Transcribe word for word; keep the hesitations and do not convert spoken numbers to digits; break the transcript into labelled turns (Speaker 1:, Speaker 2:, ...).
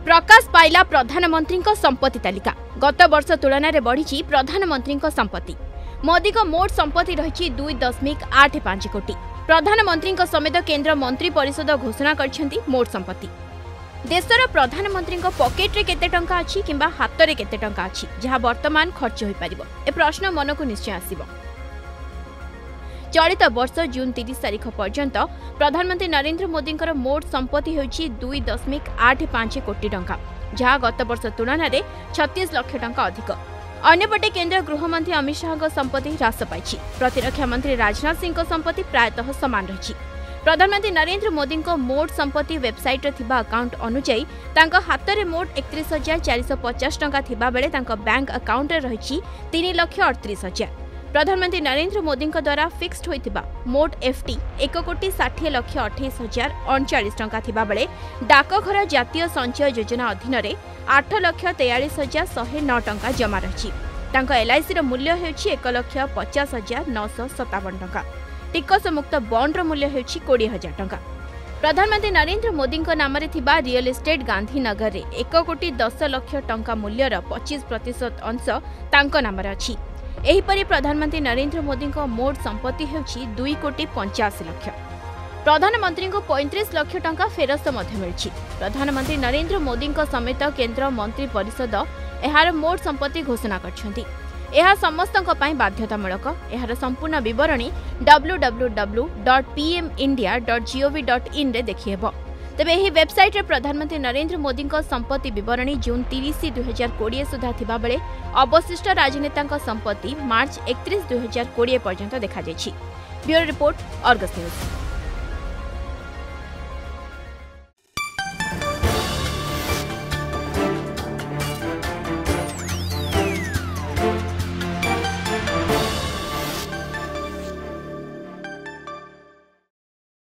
Speaker 1: प्रकाश पाइला प्रधानमंत्री संपत्ति तालिका। गत वर्ष तुलन में बढ़ी प्रधानमंत्री संपत्ति। मोदी को मोट संपत्ति रही दुई दशमिक आठ पांच कोटी। प्रधानमंत्री समेत केंद्र मंत्री परिषद घोषणा कर मोट संपत्ति। देशर प्रधानमंत्री पकेट्रे केते टंका अच्छी किंबा हाथ में केते टंका अच्छी जहां वर्तमान खर्च हो पारिबो ए प्रश्न मन को निश्चय आसिबो। चलित वर्ष जून तीस तारीख पर्यंत प्रधानमंत्री नरेंद्र मोदी मोट संपत्ति होइछि दुई दशमिक आठ पांच कोटी टंका जहां गत वर्ष तुलन में छत्तीस लाख टंका अधिक। अन्यपटे केंद्र गृहमंत्री अमित शाह संपत्ति ह्रास पाई। प्रतिरक्षा मंत्री राजनाथ सिंह संपत्ति प्रायतः समान रही। प्रधानमंत्री नरेंद्र मोदी को मोट संपत्ति वेबसाइट अकाउंट अनुजाई हाथ में मोट एकतीस हजार चार सौ पचास टंका थिबा बेले बैंक अकाउंट रही तीन लक्ष अड़तीस हजार। प्रधानमंत्री नरेंद्र मोदी द्वारा फिक्स्ड होइतिबा मोट एफटी एक कोटी षाठी लक्ष अठाईस हजार अड़चाश टंका थिबा बेले डाकघर जातीय संचय योजना अधीन रे आठ लक्ष तेयालीस हजार शहे नौ टंका जमा रही। एलआईसी मूल्य होछि एक लक्ष पचास हजार नौश सतावन टंका। टिकस मुक्त बॉन्डर मूल्य होछि कोड़ी हजार टंका। प्रधानमंत्री नरेंद्र मोदी नाम रियल एस्टेट गांधीनगर रे एक कोटी दस लक्ष टंका मूल्यर पच्चीस प्रतिशत अंश तांको नाम अछि। एहीपरि प्रधानमंत्री नरेंद्र मोदी मोट संपत्ति होछि दुई कोटी पंचाशी लक्ष। प्रधानमंत्री को पैंतीस लक्ष टंका फेरस्त मिली। प्रधानमंत्री नरेंद्र मोदी समेत केंद्र मंत्री परिषद एहार मोट संपत्ति घोषणा करछन्ती। यह समस्तक पई बाध्यतामूलक। एहार संपूर्ण विवरणी W W W dot P M India dot G O V dot in रे देखिहेबो। तेबे एही वेबसाइट रे प्रधानमंत्री नरेंद्र मोदी संपत्ति विवरणी जून तीस दुई हजार कोड़े सुधा थिबा बेले अवशिष्ट राजनेता संपत्ति मार्च एकतीस दुई हजार कोड़े पर्यंत देखा जायछि। Bureau report, Argus news.